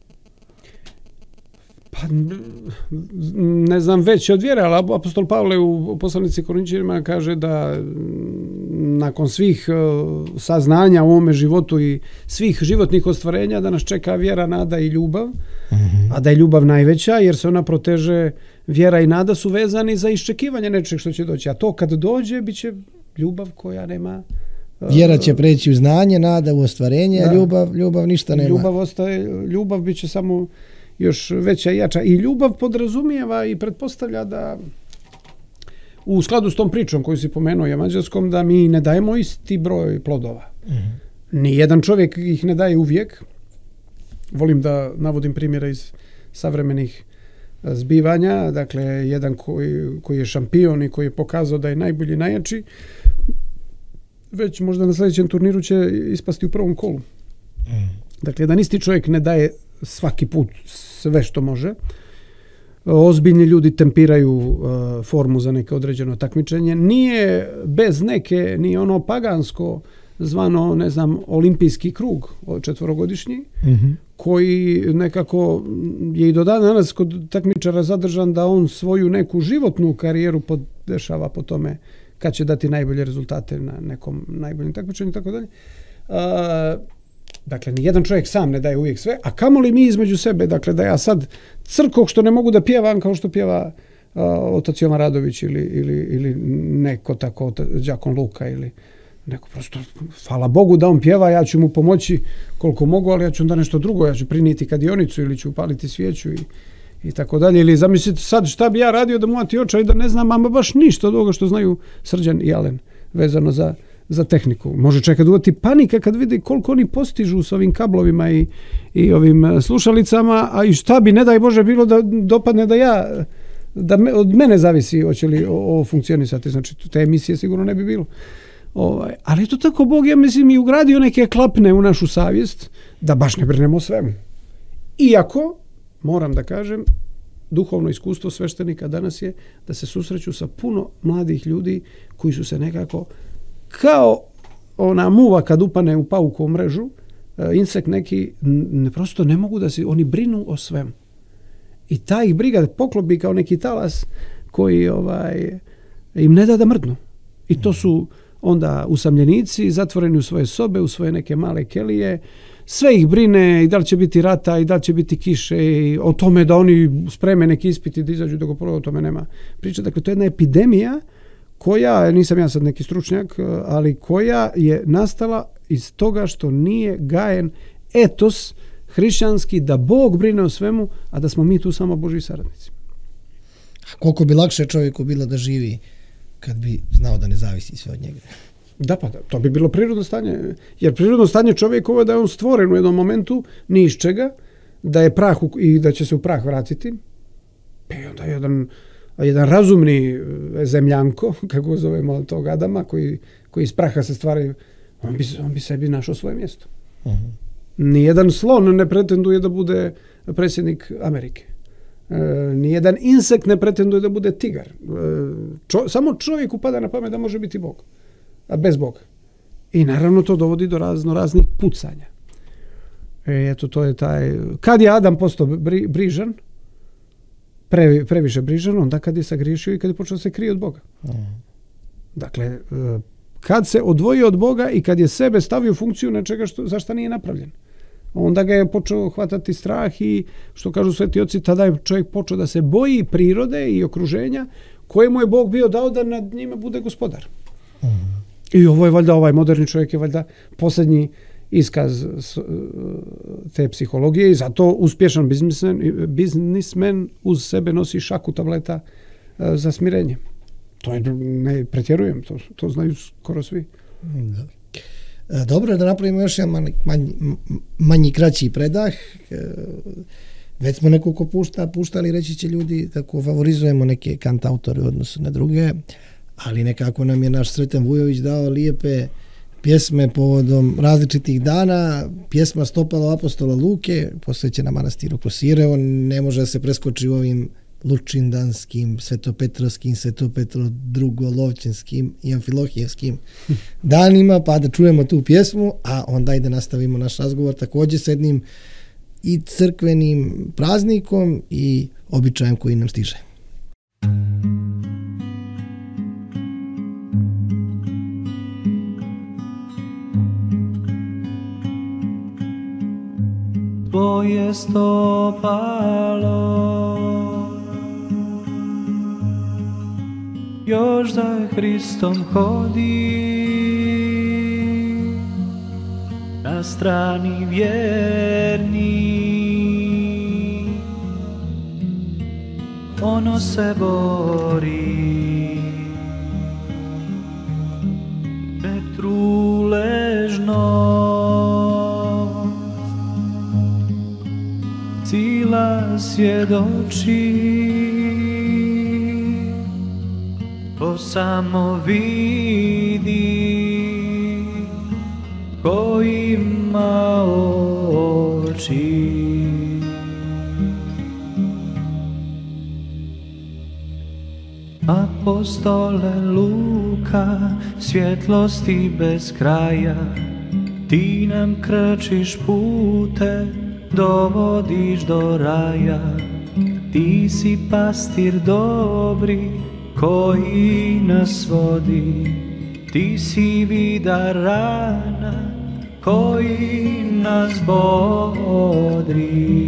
Pa ne znam veće od vjere, ali apostol Pavle u poslanici Korinćanima kaže da nakon svih saznanja u ovome životu i svih životnih ostvarenja da nas čeka vjera, nada i ljubav, mm-hmm. a da je ljubav najveća jer se ona proteže, vjera i nada su vezani za iščekivanje nečeg što će doći, a to kad dođe bit će ljubav koja nema... Vjera će preći u znanje, nada u ostvarenje, a ljubav, ljubav ništa nema. Ljubav ostaje, ljubav bit će samo još veća i jača. I ljubav podrazumijeva i pretpostavlja da u skladu s tom pričom koju si pomenuo evanđelskom, da mi ne dajemo isti broj plodova. Mm-hmm. Nijedan čovjek ih ne daje uvijek. Volim da navodim primjere iz savremenih zbivanja. Dakle, jedan koji, koji je šampion i koji je pokazao da je najbolji, najjači, već možda na sljedećem turniru će ispasti u prvom kolu. Mm. Dakle, jedan isti čovjek ne daje svaki put sve što može. Ozbiljni ljudi tempiraju uh, formu za neke određeno takmičenje. Nije bez neke, ni ono pagansko zvano, ne znam, olimpijski krug četvorogodišnji, mm-hmm. koji nekako je i do dana danas kod takmičara zadržan da on svoju neku životnu karijeru podešava po tome kad će dati najbolje rezultate na nekom najboljem takmičenju i tako dalje. Dakle, nijedan čovjek sam ne daje uvijek sve, a kamoli mi između sebe, dakle, da ja sad crkog što ne mogu da pjevam kao što pjeva uh, otac Jovan Radović ili, ili, ili neko tako, đakon Luka ili neko prosto, hvala Bogu da on pjeva, ja ću mu pomoći koliko mogu, ali ja ću onda nešto drugo, ja ću prinijeti kadionicu ili ću upaliti svijeću i i tako dalje, ili zamislite sad šta bi ja radio da mu ti očaj da ne znam ama baš ništa od ovoga što znaju Srđan i Alen vezano za, za tehniku. Može čekati uvati panika kad vidi koliko oni postižu s ovim kablovima i, i ovim slušalicama, a i šta bi ne daj Bože bilo da dopadne da ja da me, od mene zavisi hoće li ovo funkcionisati, znači te emisije sigurno ne bi bilo. Ovaj, ali to tako Bog, ja mislim, i ugradio neke klapne u našu savjest da baš ne brinemo o svemu. Iako moram da kažem, duhovno iskustvo sveštenika danas je da se susreću sa puno mladih ljudi koji su se nekako kao ona muva kad upane u paukovu mrežu, insekt neki, ne, prosto ne mogu da se, oni brinu o svemu. I ta ih briga poklopi kao neki talas koji ovaj, im ne da da mrdnu. I to su onda usamljenici, zatvoreni u svoje sobe, u svoje neke male kelije, sve ih brine i da li će biti rata i da li će biti kiše i o tome da oni spreme neki ispiti da izađu dok o tome nema priče. Dakle, to je jedna epidemija koja, nisam ja sad neki stručnjak, ali koja je nastala iz toga što nije gajen etos hrišćanski, da Bog brine o svemu, a da smo mi tu samo Božji saradnici. Koliko bi lakše čovjeku bilo da živi kad bi znao da ne zavisi sve od njega? Da, pa da, to bi bilo prirodno stanje. Jer prirodno stanje čovjekova je da je on stvoren u jednom momentu ni iz čega, da je prah u, i da će se u prah vratiti. I onda jedan, jedan razumni zemljanko, kako zovemo tog Adama, koji, koji iz praha se stvaraju, on bi, on bi sebi našao svoje mjesto. Uh-huh. Nijedan slon ne pretenduje da bude predsjednik Amerike. E, nijedan insekt ne pretenduje da bude tigar. E, čo, samo čovjek upada na pamet da može biti Bog, a bez Boga. I naravno to dovodi do razno raznih pucanja. E, eto, to je taj... Kad je Adam postao bri, brižan, pre, previše brižan, onda kad je sagriješio i kad je počeo se krije od Boga. Uh-huh. Dakle, e, kad se odvojio od Boga i kad je sebe stavio u funkciju nečega što, za šta nije napravljen. Onda ga je počeo hvatati strah i, što kažu sveti oci, tada je čovjek počeo da se boji prirode i okruženja kojemu je Bog bio dao da nad njima bude gospodar. Mm. I ovo je valjda, ovaj moderni čovjek je valjda posljednji iskaz te psihologije i zato uspješan biznismen, biznismen uz sebe nosi šaku tableta za smirenje. To je, ne pretjerujem, to, to znaju skoro svi. Da. Dobro je da napravimo još jedan manji, manji, manji kraći predah. Već smo nekoliko pušta, puštali, reći će ljudi, tako favorizujemo neke kantautore u odnosu na druge, ali nekako nam je naš Sreten Vujović dao lijepe pjesme povodom različitih dana. Pjesma Stopalo apostola Luke, posvećena manastiru Kosirevo, ne može da se preskoči u ovim lučindanskim, svetopetrovskim, svetopetro-drugolovčinskim i amfilohijevskim danima, pa da čujemo tu pjesmu, a onda i da nastavimo naš razgovor također s jednim i crkvenim praznikom i običajem koji nam stiže. Tvoje stopalo još za Hristom hodi, na strani vjerni ono se bori, netruležnost sila svjedoči, to samo vidi ko ima oči. Apostole Luka, svjetlosti bez kraja, ti nam krčiš pute, dovodiš do raja. Ti si pastir dobri koji nas vodi, ti si vidar rana koji nas bodri.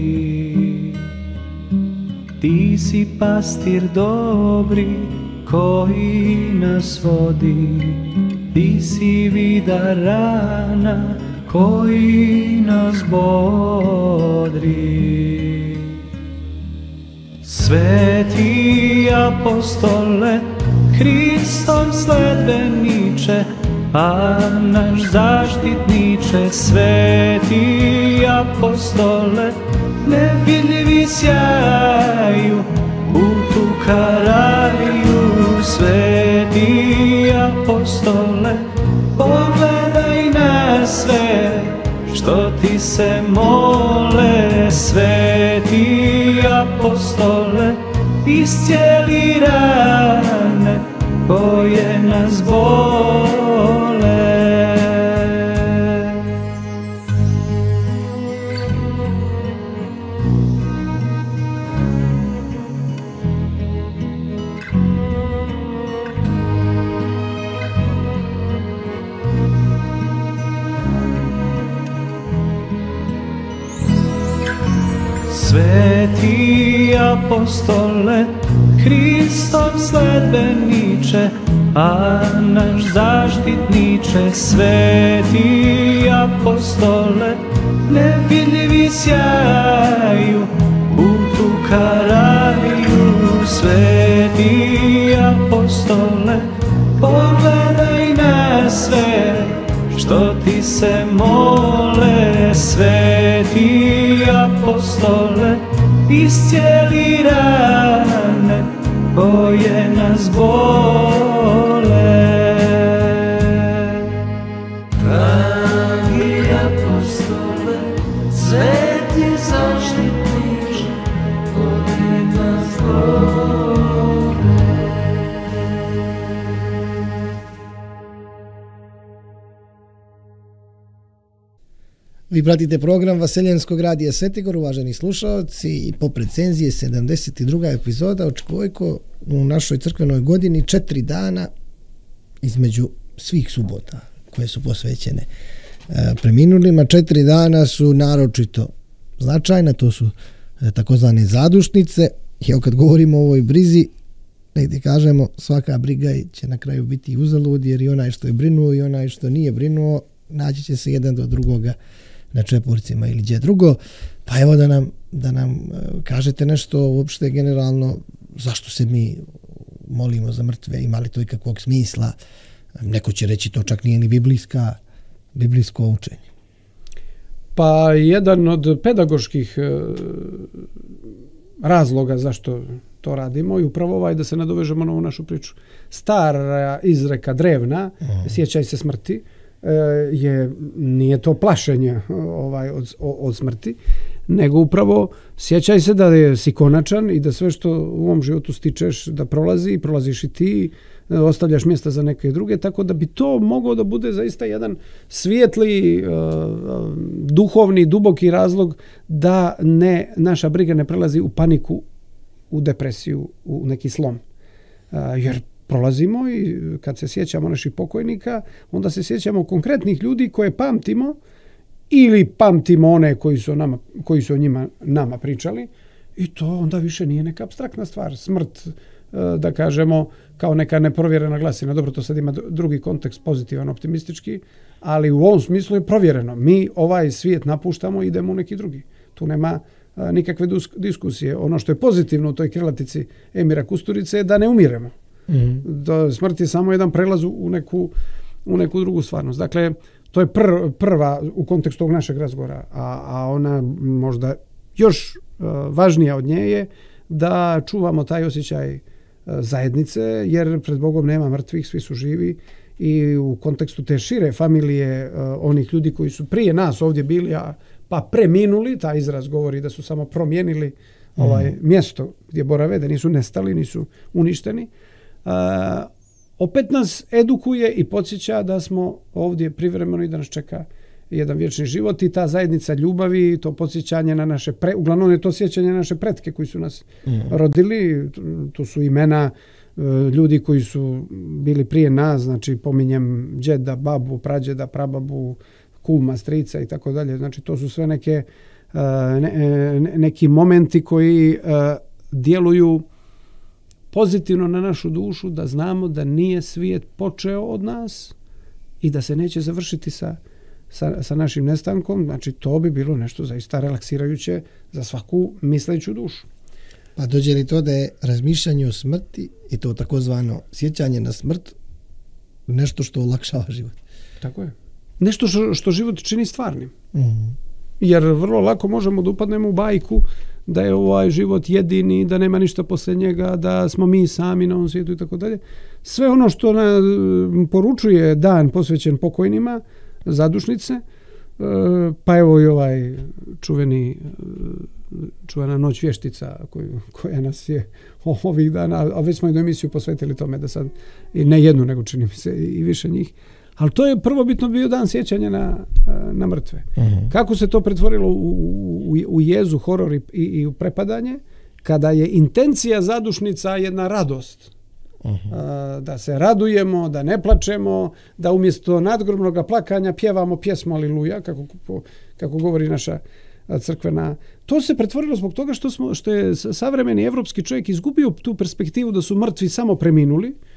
Ti si pastir dobri koji nas vodi, ti si vidar rana koji nas bodri. Sveti apostole, Hristov sledbeniče, a naš zaštitniče. Sveti apostole, nevidljivi sjaju u tu karaju. Sveti apostole, pogledaj na sve što ti se mole. Sveti apostole, iscijeli rane koje nas bole. Sveti apostole, Hristov sledbeniče, a naš zaštitniče, sveti apostole, nevidljivi sjaju u tu karaju. Sveti apostole, pogledaj na sve što ti se mole. Sveti apostole, iscijeli rane koje nas bole. Dragi apostole, sveti zaštitniče, vodi nas gore. Vi pratite program Vaseljenskog radija Svetigor, uvaženi slušalci, i po recenziji sedamdeset druga epizoda očekujko u našoj crkvenoj godini, četiri dana između svih subota koje su posvećene e, preminulima. Četiri dana su naročito značajna, to su e, takozvane zadušnice. I kad govorimo o ovoj brizi, negdje kažemo, svaka briga će na kraju biti uzalud, jer i onaj što je brinuo i onaj što nije brinuo naći će se jedan do drugoga na čepurcima ili gdje drugo. Pa evo da nam, da nam kažete nešto uopšte generalno, zašto se mi molimo za mrtve, ima li to ikakvog smisla? Neko će reći to čak nije ni biblijska, biblijsko učenje. Pa jedan od pedagoških razloga zašto to radimo i upravo ovaj, da se nadovežemo na ovu našu priču. Stara izreka drevna, mm. sjećaj se smrti, je, nije to plašenje ovaj, od, od smrti, nego upravo sjećaj se da je si konačan i da sve što u ovom životu stičeš da prolazi, prolaziš i ti, ostavljaš mjesta za neke druge, tako da bi to mogao da bude zaista jedan svijetli, uh, duhovni, duboki razlog da ne, naša briga ne prelazi u paniku, u depresiju, u neki slom. Uh, jer prolazimo i kad se sjećamo naših pokojnika, onda se sjećamo konkretnih ljudi koje pamtimo ili pamtimo one koji su, nama, koji su o njima nama pričali i to onda više nije neka apstraktna stvar. Smrt, da kažemo, kao neka neprovjerena glasina. Dobro, to sad ima drugi kontekst, pozitivan, optimistički, ali u ovom smislu je provjereno. Mi ovaj svijet napuštamo i idemo u neki drugi. Tu nema nikakve diskusije. Ono što je pozitivno u toj krilatici Emira Kusturice je da ne umiremo. Mm-hmm. Da smrt je samo jedan prelaz u neku, u neku drugu stvarnost. Dakle, to je pr, prva u kontekstu ovog našeg razgovora, a, a ona možda još uh, važnija od nje je da čuvamo taj osjećaj uh, zajednice, jer pred Bogom nema mrtvih, svi su živi i u kontekstu te šire familije uh, onih ljudi koji su prije nas ovdje bili, a pa preminuli, taj izraz govori da su samo promijenili mm. ovaj mjesto gdje borave, da nisu nestali, nisu uništeni. Uh, opet nas edukuje i podsjeća da smo ovdje privremeno i da nas čeka jedan vječni život i ta zajednica ljubavi, to podsjećanje na naše, pre, uglavnom je to sjećanje na naše pretke koji su nas mm. rodili, tu su imena uh, ljudi koji su bili prije nas, znači pominjem džeda, babu, prađeda, prababu, kuma, strica i tako dalje, znači to su sve neke uh, ne, ne, neki momenti koji uh, djeluju pozitivno na našu dušu, da znamo da nije svijet počeo od nas i da se neće završiti sa, sa, sa našim nestankom. Znači, to bi bilo nešto zaista relaksirajuće za svaku misleću dušu. Pa dođe li to da je razmišljanje o smrti i to takozvano sjećanje na smrt nešto što olakšava život? Tako je. Nešto što, što život čini stvarnim. Mm-hmm. Jer vrlo lako možemo da upadnemo u bajku da je ovaj život jedini, da nema ništa poslije njega, da smo mi sami na ovom svijetu i tako dalje. Sve ono što na, poručuje dan posvećen pokojnima, zadušnice, pa evo i ovaj čuveni, čuvena noć vještica koju, koja nas je ovih dana, a već smo jednu emisiju posvetili tome da sad, i ne jednu, nego čini mi se i više njih. Ali to je prvobitno bio dan sjećanja na, na mrtve. Uh-huh. Kako se to pretvorilo u, u, u jezu, horor i, i u prepadanje, kada je intencija zadušnica jedna radost. Uh-huh. A, da se radujemo, da ne plačemo, da umjesto nadgrobnog plakanja pjevamo pjesmu Aliluja, kako, kako govori naša crkvena. To se pretvorilo zbog toga što, smo, što je savremeni evropski čovjek izgubio tu perspektivu da su mrtvi samo preminuli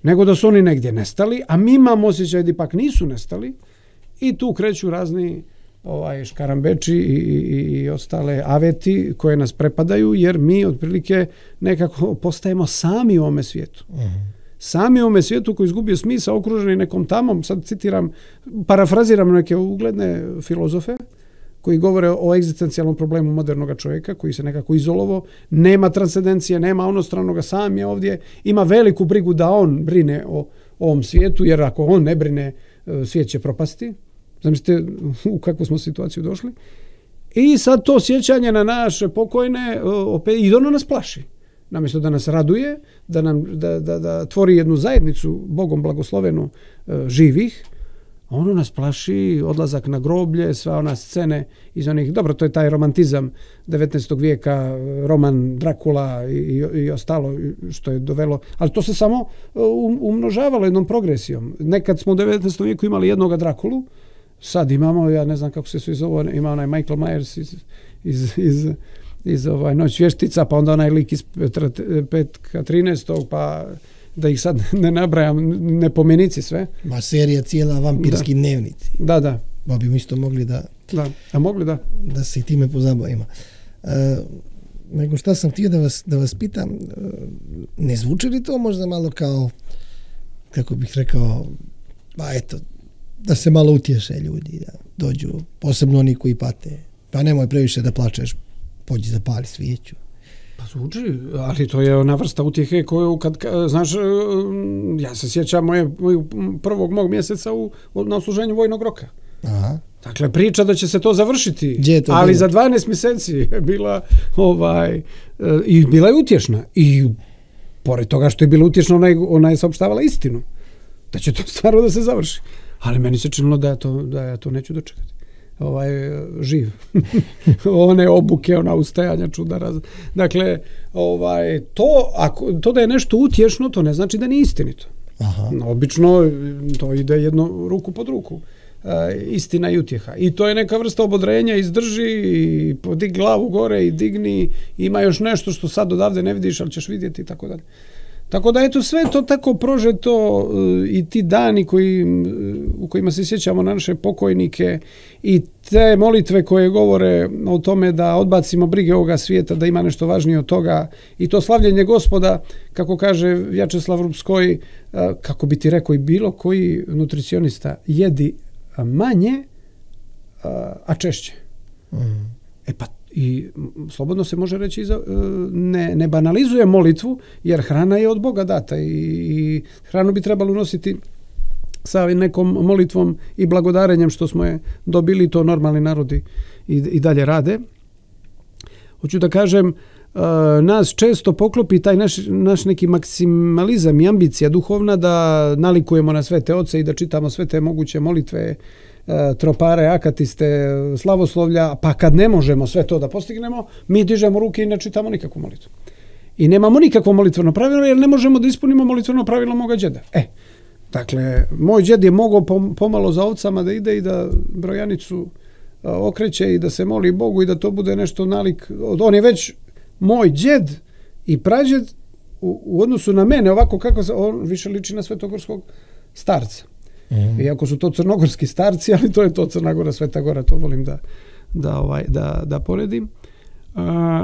nego da su oni negdje nestali, a mi imamo osjećaj da ipak nisu nestali i tu kreću razni ovaj, škarambeči i, i, i ostale aveti koje nas prepadaju, jer mi otprilike nekako postajemo sami u ovome svijetu. Uh-huh. Sami u ovome svijetu koji izgubio smisao, okruženi nekom tamom, sad citiram, parafraziram neke ugledne filozofe koji govore o egzistencijalnom problemu modernog čovjeka, koji se nekako izolovao, nema transcendencije, nema onostranoga, sam je ovdje, ima veliku brigu da on brine o, o ovom svijetu, jer ako on ne brine, svijet će propasti. Zamislite u kakvu smo situaciju došli. I sad to sjećanje na naše pokojne opet, i ono nas plaši. Namjesto da nas raduje, da nam da, da, da tvori jednu zajednicu Bogom blagoslovenu e, živih, ono nas plaši, odlazak na groblje, sva ona scene iz onih, dobro, to je taj romantizam devetnaestog vijeka, roman Drakula i, i, i ostalo što je dovelo, ali to se samo umnožavalo jednom progresijom. Nekad smo u devetnaestom vijeku imali jednoga Drakulu, sad imamo, ja ne znam kako se svi zove, ima onaj Michael Myers iz, iz, iz, iz ovaj Noć vještica, pa onda onaj lik iz petka trinaestog, pa da ih sad ne nabrajam, ne pomenici sve. Ma serija cijela vampirski da. Dnevnici. Da, da. Ba bi mi isto mogli da... Da, a mogli da. Da se i time pozabavimo. E, nego šta sam htio da vas, da vas pitam, ne zvuči li to možda malo kao, kako bih rekao, pa eto, da se malo utješe ljudi, da dođu, posebno oni koji pate. Pa nemoj previše da plačeš, pođi zapali svijeću. Pa zvuči, ali to je ona vrsta utjehe koju, kad, znaš, ja se sjećam moje, moje prvog mog mjeseca u, na odsluženju vojnog roka. Aha. Dakle, priča da će se to završiti, to ali bilo? za dvanaest mjeseci je bila, ovaj, i bila je utješna. I pored toga što je bila utješna, ona je, ona je saopštavala istinu. Da će to stvarno da se završi. Ali meni se činilo da ja to, da ja to neću dočekati. Ovaj, živ. One obuke, ona ustajanja čuda. Raz... Dakle, ovaj, to, ako, to da je nešto utješno, to ne znači da nije istinito. Aha. Obično to ide jedno ruku pod ruku. E, istina i utjeha. I to je neka vrsta obodrenja, izdrži, i podig glavu gore i digni, ima još nešto što sad odavde ne vidiš, ali ćeš vidjeti i tako dalje. Tako da je to sve to tako prožeto i ti dani koji, u kojima se sjećamo na naše pokojnike i te molitve koje govore o tome da odbacimo brige ovoga svijeta, da ima nešto važnije od toga i to slavljenje Gospoda, kako kaže Vjačeslav Rupskoj, kako bi ti rekao i bilo koji nutricionista, jedi manje, a češće. Mm. E pa i slobodno se može reći ne, ne banalizuje molitvu, jer hrana je od Boga data i, i hranu bi trebalo nositi sa nekom molitvom i blagodarenjem što smo je dobili, to normalni narodi i, i dalje rade. Hoću da kažem, nas često poklopi taj naš, naš neki maksimalizam i ambicija duhovna da nalikujemo na svete oce i da čitamo sve te moguće molitve, tropare, akatiste, slavoslovlja, pa kad ne možemo sve to da postignemo, mi dižemo ruke i ne čitamo nikakvu molitvu. I nemamo nikakvo molitveno pravilo, jer ne možemo da ispunimo molitveno pravilo moga džeda. E, dakle, moj džed je mogao pomalo za ovcama da ide i da brojanicu okreće i da se moli Bogu i da to bude nešto nalik. On je već moj džed i prađed u, u odnosu na mene, ovako kako se, on više liči na svetogorskog starca. Mm. Iako su to crnogorski starci, ali to je to Crna Gora, Sveta Gora, to volim da, da, ovaj, da, da poredim. A,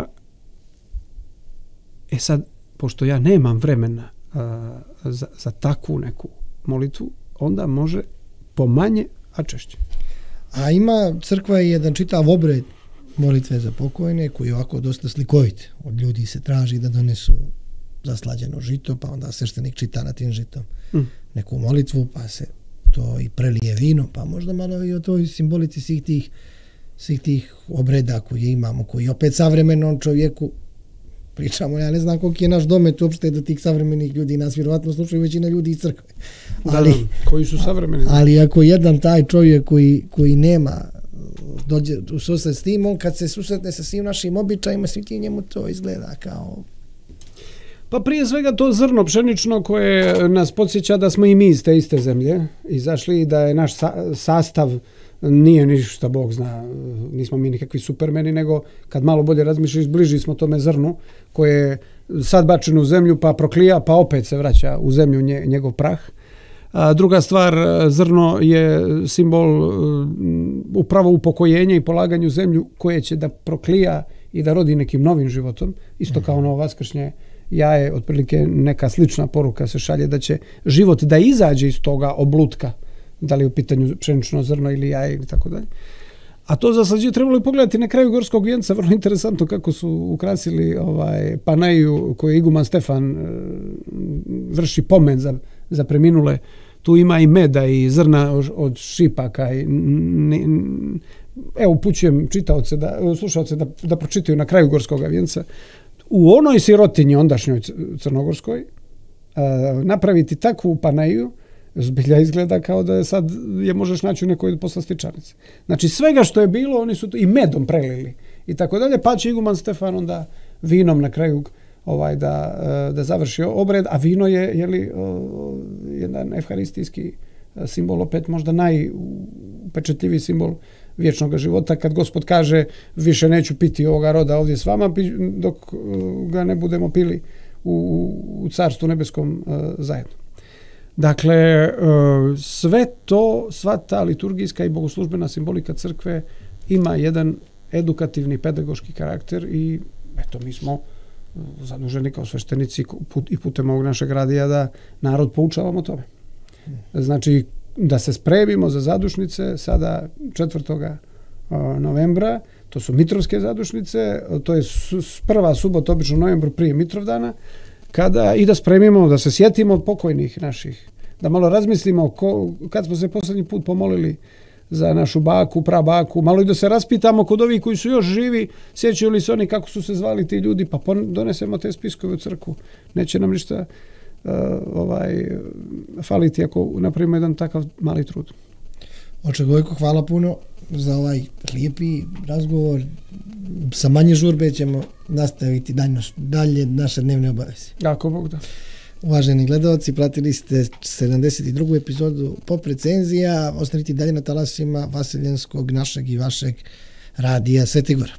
e sad, pošto ja nemam vremena a, za, za takvu neku molitvu, onda može pomanje, a češće. A ima crkva i jedan čitav obred molitve za pokojne, koji je ovako dosta slikovit. Od ljudi se traži da donesu zaslađeno žito, pa onda sveštenik čita na tim žitom mm. neku molitvu, pa se to i prelije vino, pa možda malo i o toj simbolici svih tih, svih tih obreda koje imamo, koji opet savremenom čovjeku pričamo, ja ne znam koliko je naš domet uopšte do tih savremenih ljudi, nas vjerovatno slušaju većina ljudi iz crkve. Ali, da, koji su savremeni. Ali ako jedan taj čovjek koji, koji nema dođe u susret s tim, on kad se susretne sa svim našim običajima, svi ti njemu to izgleda kao... Pa prije svega to zrno pšenično koje nas podsjeća da smo i mi iz te iste zemlje izašli i da je naš sa- sastav nije ništa, Bog zna, nismo mi nikakvi supermeni, nego kad malo bolje razmišljaš, bliži smo tome zrnu koje sad bačen u zemlju, pa proklija, pa opet se vraća u zemlju nje, njegov prah. A druga stvar, zrno je simbol upravo upokojenja i polaganja u zemlju koje će da proklija i da rodi nekim novim životom, isto kao ono vaskršnje jaje, otprilike neka slična poruka se šalje da će život da izađe iz toga oblutka, da li je u pitanju pšenično zrno ili jaje ili tako dalje. A to zaslađe trebalo je pogledati na kraju Gorskog vijenca, vrlo interesantno kako su ukrasili ovaj Panaju koji iguman Stefan e, vrši pomen za, za preminule. Tu ima i meda i zrna od, od šipaka. I, ne, evo upućujem čitaoce, da, slušaoce da, da pročitaju na kraju Gorskog vijenca. U onoj sirotinji ondašnjoj crnogorskoj a, napraviti takvu Panaju zbilja izgleda kao da je sad je možeš naći u nekoj poslastičarnici. Znači svega što je bilo oni su to i medom prelili i tako dalje, pa će iguman Stefan onda vinom na kraju ovaj da, da završi obred, a vino je, je li, jedan evharistijski simbol, opet možda najupečetljiviji simbol vječnog života, kad Gospod kaže više neću piti ovoga roda ovdje s vama dok ga ne budemo pili u, u carstvu nebeskom zajedno. Dakle, sve to, sva ta liturgijska i bogoslužbena simbolika crkve ima jedan edukativni, pedagoški karakter i eto, mi smo zaduženi kao sveštenici i putem ovog našeg radija da narod poučavamo tome. Znači, da se spremimo za zadušnice sada četvrtog novembra, to su Mitrovske zadušnice, to je prva subota obično u novembru prije Mitrovdana, kada i da spremimo, da se sjetimo pokojnih naših, da malo razmislimo ko, kad smo se posljednji put pomolili za našu baku, prabaku, malo i da se raspitamo kod ovih koji su još živi, sjećaju li se oni kako su se zvali ti ljudi, pa donesemo te spiskove u crkvu. Neće nam ništa uh, ovaj, faliti ako napravimo jedan takav mali trud. Oče Gojko, hvala puno za ovaj lijepi razgovor. Sa manje žurbe ćemo nastaviti dalje, dalje naše dnevne obaveze. Ako Bog da. Uvaženi gledalci, pratili ste sedamdeset drugu epizodu Pop recenzija. Ostanite dalje na talasima vaseljenskog, našeg i vašeg radija Sveti Gora.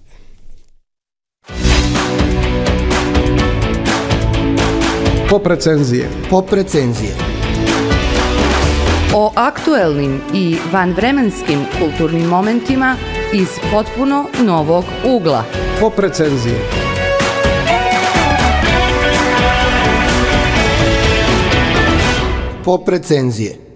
Pop recenzije. Pop recenzije. O aktuelnim i vanvremenskim kulturnim momentima iz potpuno novog ugla. Pop recenzije. Pop recenzije.